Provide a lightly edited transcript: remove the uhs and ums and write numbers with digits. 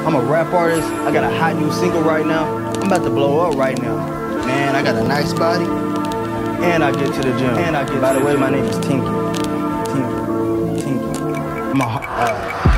I'm a rap artist. I got a hot new single right now. I'm about to blow up right now. Man, I got a nice body. And I get to the gym. By the way, my name is Tinky. Tinky. I'm a